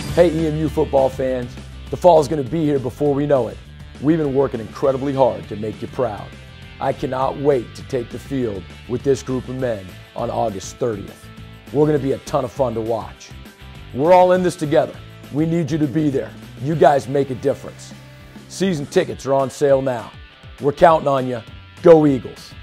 Hey EMU football fans, the fall is going to be here before we know it. We've been working incredibly hard to make you proud. I cannot wait to take the field with this group of men on August 30th. We're going to be a ton of fun to watch. We're all in this together. We need you to be there. You guys make a difference. Season tickets are on sale now. We're counting on you. Go Eagles!